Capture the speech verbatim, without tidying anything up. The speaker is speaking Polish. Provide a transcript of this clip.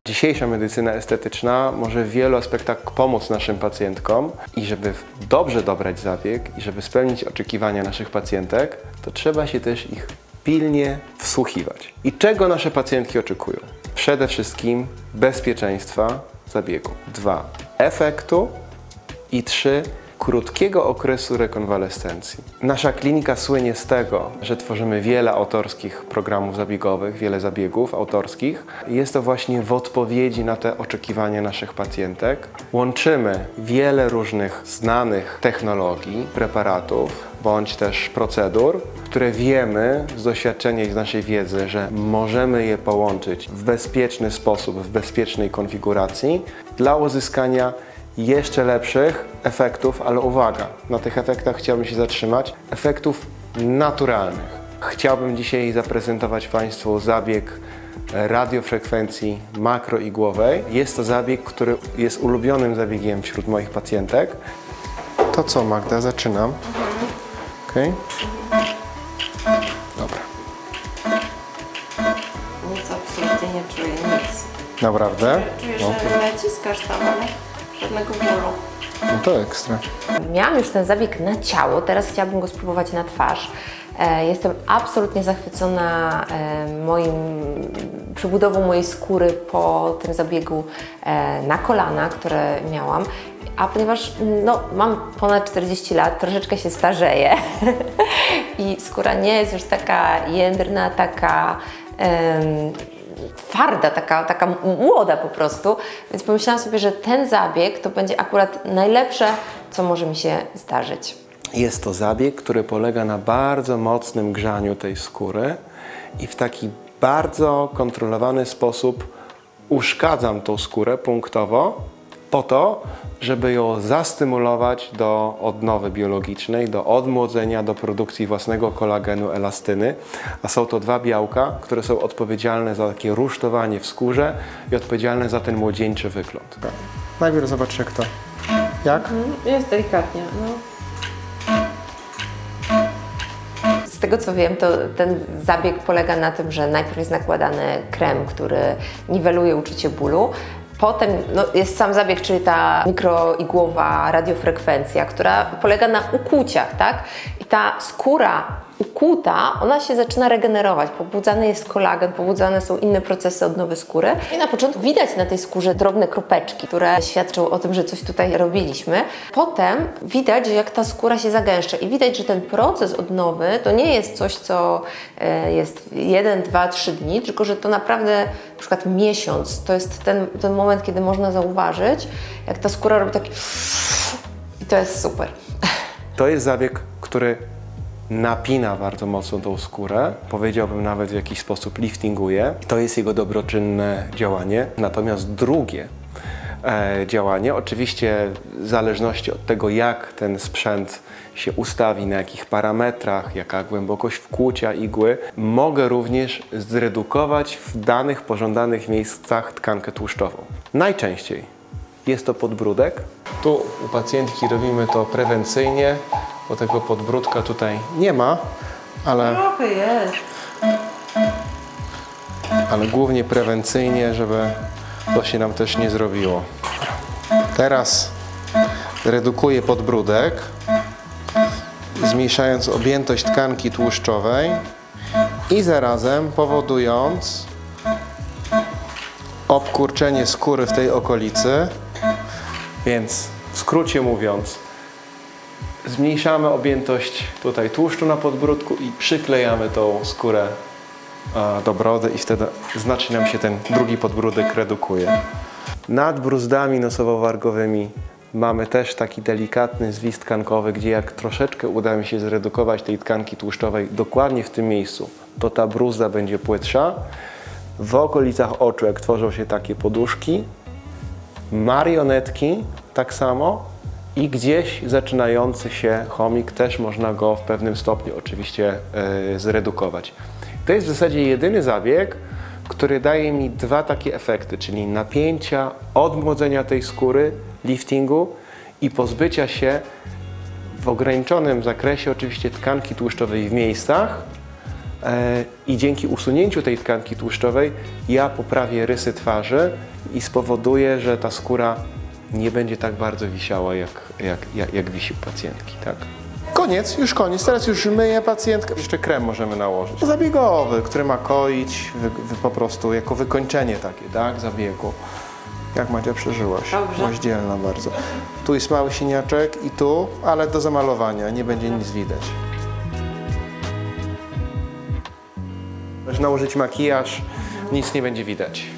Dzisiejsza medycyna estetyczna może w wielu aspektach pomóc naszym pacjentkom i żeby dobrze dobrać zabieg i żeby spełnić oczekiwania naszych pacjentek, to trzeba się też ich pilnie wsłuchiwać. I czego nasze pacjentki oczekują? Przede wszystkim bezpieczeństwa zabiegu. Dwa. Efektu. I trzy. Krótkiego okresu rekonwalescencji. Nasza klinika słynie z tego, że tworzymy wiele autorskich programów zabiegowych, wiele zabiegów autorskich. Jest to właśnie w odpowiedzi na te oczekiwania naszych pacjentek. Łączymy wiele różnych znanych technologii, preparatów, bądź też procedur, które wiemy z doświadczenia i z naszej wiedzy, że możemy je połączyć w bezpieczny sposób, w bezpiecznej konfiguracji dla uzyskania jeszcze lepszych efektów, ale uwaga, na tych efektach chciałbym się zatrzymać, efektów naturalnych. Chciałbym dzisiaj zaprezentować Państwu zabieg radiofrekwencji makroigłowej. Jest to zabieg, który jest ulubionym zabiegiem wśród moich pacjentek. To co, Magda? Zaczynam. Okej. Dobra. Nic absolutnie nie czuję, nic. Naprawdę? Czuję, No. że naciskasz tam, ale żadnego bólu. No to ekstra. Miałam już ten zabieg na ciało, teraz chciałabym go spróbować na twarz. Jestem absolutnie zachwycona moim, przebudową mojej skóry po tym zabiegu na kolana, które miałam. A ponieważ no, mam ponad czterdzieści lat, troszeczkę się starzeję i skóra nie jest już taka jędrna, taka um, twarda, taka, taka młoda po prostu, więc pomyślałam sobie, że ten zabieg to będzie akurat najlepsze, co może mi się zdarzyć. Jest to zabieg, który polega na bardzo mocnym grzaniu tej skóry i w taki bardzo kontrolowany sposób uszkadzam tą skórę punktowo po to, żeby ją zastymulować do odnowy biologicznej, do odmłodzenia, do produkcji własnego kolagenu, elastyny. A są to dwa białka, które są odpowiedzialne za takie rusztowanie w skórze i odpowiedzialne za ten młodzieńczy wygląd. Tak. Najpierw zobacz jak to. Jak? Jest delikatnie, no. Z tego co wiem, to ten zabieg polega na tym, że najpierw jest nakładany krem, który niweluje uczucie bólu. Potem no, jest sam zabieg, czyli ta mikroigłowa radiofrekwencja, która polega na ukłuciach, tak? I ta skóra ukuta, ona się zaczyna regenerować, pobudzany jest kolagen, pobudzane są inne procesy odnowy skóry. I na początku widać na tej skórze drobne kropeczki, które świadczą o tym, że coś tutaj robiliśmy. Potem widać, jak ta skóra się zagęszcza i widać, że ten proces odnowy to nie jest coś, co jest jeden, dwa, trzy dni, tylko że to naprawdę na przykład miesiąc. To jest ten, ten moment, kiedy można zauważyć, jak ta skóra robi taki i to jest super. To jest zabieg, który napina bardzo mocno tą skórę, powiedziałbym nawet w jakiś sposób liftinguje. To jest jego dobroczynne działanie. Natomiast drugie e, działanie, oczywiście w zależności od tego, jak ten sprzęt się ustawi, na jakich parametrach, jaka głębokość wkłucia igły, mogę również zredukować w danych pożądanych miejscach tkankę tłuszczową. Najczęściej jest to podbródek. Tu u pacjentki robimy to prewencyjnie, bo tego podbródka tutaj nie ma, ale, Trochę jest. ale głównie prewencyjnie, żeby to się nam też nie zrobiło. Teraz redukuję podbródek, zmniejszając objętość tkanki tłuszczowej i zarazem powodując obkurczenie skóry w tej okolicy. Więc w skrócie mówiąc, zmniejszamy objętość tutaj tłuszczu na podbródku i przyklejamy tą skórę do brody i wtedy znacznie nam się ten drugi podbródek redukuje. Nad bruzdami nosowo-wargowymi mamy też taki delikatny zwis tkankowy, gdzie jak troszeczkę uda mi się zredukować tej tkanki tłuszczowej dokładnie w tym miejscu, to ta bruzda będzie płytsza. W okolicach oczu, jak tworzą się takie poduszki, marionetki tak samo i gdzieś zaczynający się chomik też można go w pewnym stopniu oczywiście yy, zredukować. To jest w zasadzie jedyny zabieg, który daje mi dwa takie efekty, czyli napięcia, odmłodzenia tej skóry, liftingu i pozbycia się w ograniczonym zakresie oczywiście tkanki tłuszczowej w miejscach, i dzięki usunięciu tej tkanki tłuszczowej ja poprawię rysy twarzy i spowoduję, że ta skóra nie będzie tak bardzo wisiała, jak, jak, jak, jak wisi u pacjentki, tak? Koniec, już koniec. Teraz już myję pacjentkę. Jeszcze krem możemy nałożyć. Zabiegowy, który ma koić wy, wy, po prostu jako wykończenie takie, tak? Zabiegu. Jak Madzia przeżyłaś? Dobrze. Byłaś dzielna bardzo. Tu jest mały siniaczek i tu, ale do zamalowania. Nie będzie nic widać. Możesz nałożyć makijaż, nic nie będzie widać.